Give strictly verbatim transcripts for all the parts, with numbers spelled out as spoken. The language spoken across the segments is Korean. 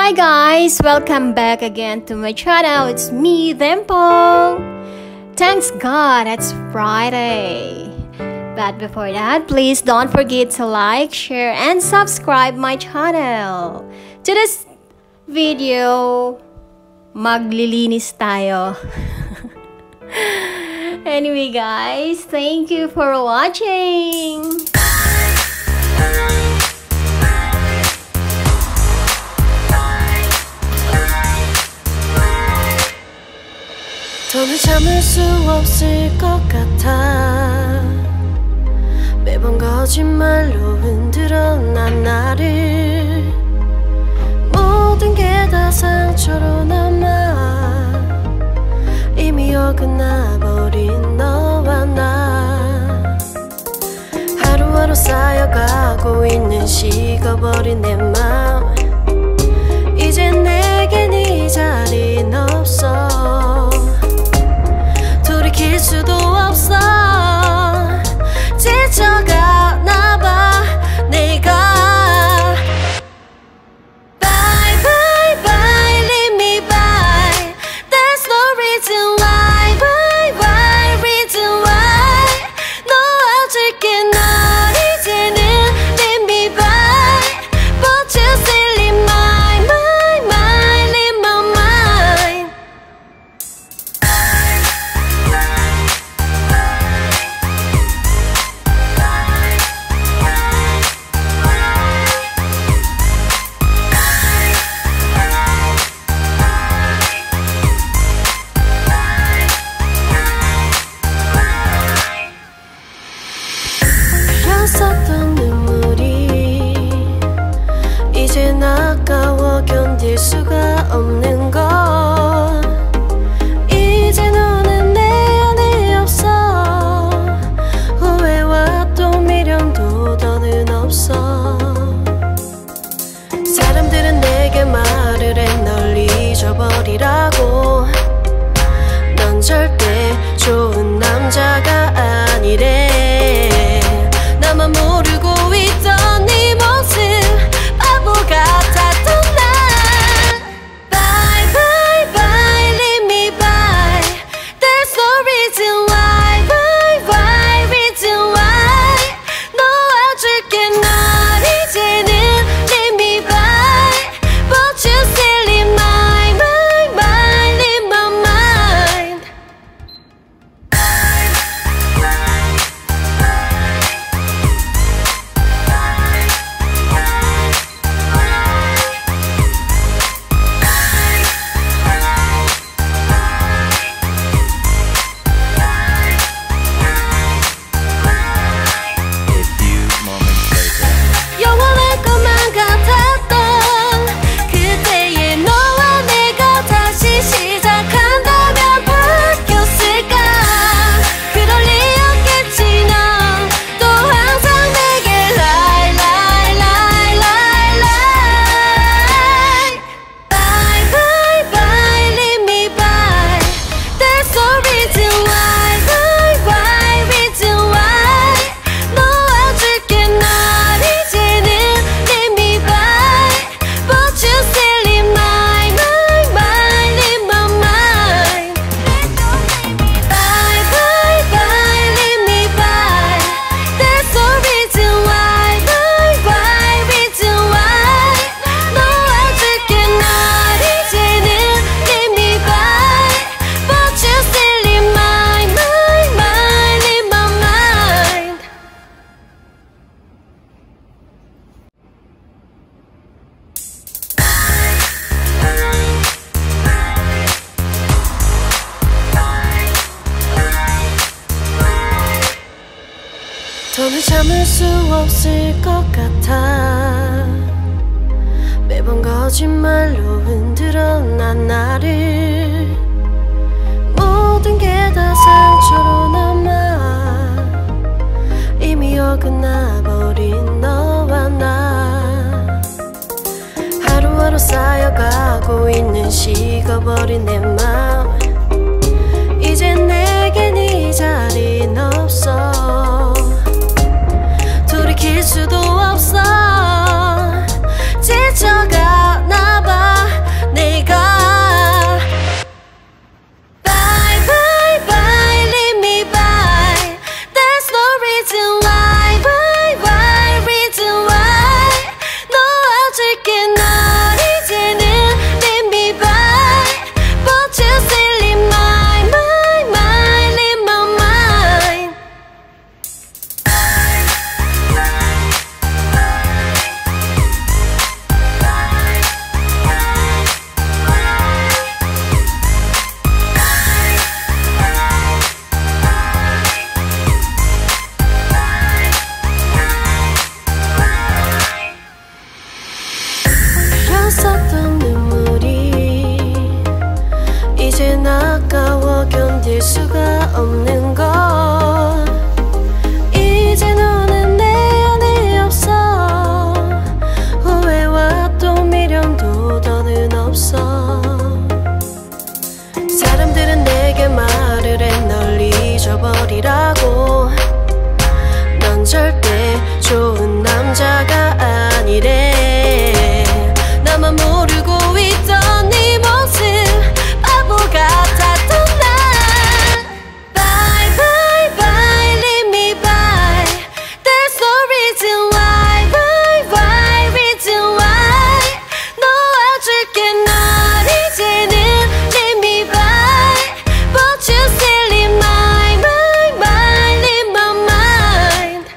Hi guys, welcome back again to my channel. It's me, Dimple. Thanks God it's Friday. But before that, please don't forget to like, share, and subscribe my channel. To this video, maglilinis tayo. Anyway guys, thank you for watching. 더는 참을 수 없을 것 같아. 매번 거짓말로 흔들어 난 나를. 모든 게 다 상처로 남아 이미 어긋나버린 너와 나. 하루하루 쌓여가고 있는 식어버린 내 맘. 이제 내겐 이 자리는 없어. 돌이킬 수도 없어. 지쳐가나봐 내가. Bye bye bye leave me by. There's no reason why. Bye bye reason why. 놓아줄게 널 이제는 leave me by. But you still in my mind, mind, in my mind. 흘렸었던 눈물이 이젠 아까워 견딜 수가 없는 것. 이제 너는 내 안에 없어. 후회와 또 미련도 더는 없어. 사람들은 내게 말을 해 널 잊어버리라고. 넌 절대 좋은 남자가 아니래. 나만 모르고 있던 네 모습 바보 같았던 난. Bye bye bye leave me by. There's no reason why. Bye bye reason why. 놓아줄게 널 이제는 leave me by. But you still in my mind, mind, in my mind. A few moments later. 영원할 것만 같았던 그때의 너와 내가 다시 시작한다면 바뀌었을까. 그럴 리 없겠지. 넌 또 항상 내게 lie lie lie lie lie. Bye bye bye leave me by. There's no reason why. Bye bye reason why. 놓아줄게 널 이제는 leave me by. But you still in my mind, mind, in my mind. Bye bye bye leave me by. There's no reason why. Bye bye reason why. 놓아줄게 널 이제는 leave me by. But you still in my mind, mind, in my mind. 더는 참을 수 없을 것 같아. 매번 거짓말로 흔들어 난 나를. 모든 게 다 상처로 남아 이미 어긋나버린 너와 나. 하루하루 쌓여가고 있는 식어버린 내 맘. 이제 내겐 이 자리는 없어. 돌이킬 수도 없어. 지쳐가나봐 없는 것 이제 너는 내 안에 없어 후회와 또 미련도 더는 없어 사람들은 내게 말을 해 널 잊어버리라고 넌 절대 좋은 남자가 아니래 나만 모르고 있던 네 모습 바보 같았던 난 Bye bye bye leave me by There's no reason why Why why reason why 놓아줄게 널 이제는 leave me by But you still in my my mind in my mind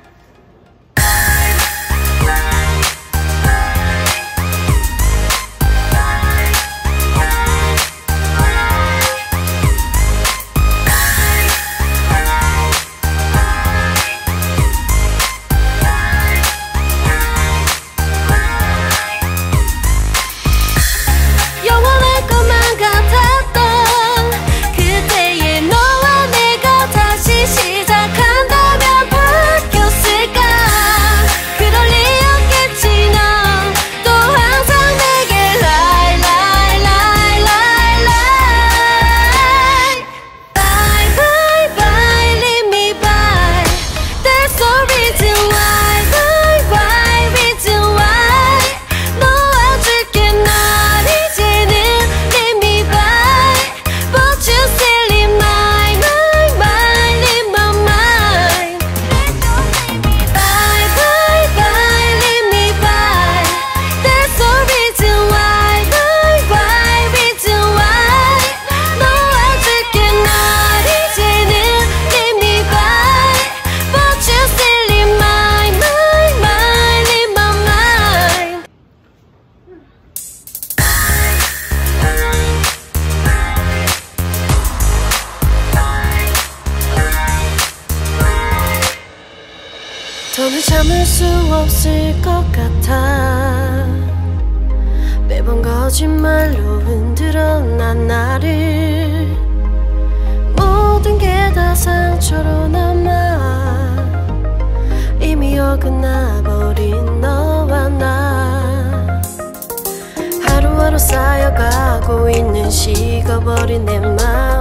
영원할 것만 같았던 그때의 너와 내가 다시 시작한다면 바뀌었을까 그럴 리 없겠지 넌 또 항상 내게 lie lie lie lie lie Bye bye bye leave me by There's no reason why Why why reason why 놓아줄게 널 이제는 leave me by But you still in my my mind in my mind Bye bye bye leave me by There's no reason why Why why reason why 놓아줄게 널 이제는 leave me by But you still in my my mind in my mind 더는 참을 수 없을 것 같아 매번 거짓말로 흔들어 난 나를 모든 게 다 상처로 남아 이미 어긋나버린 너와 나 하루하루 쌓여가고 있는 식어버린 내 마음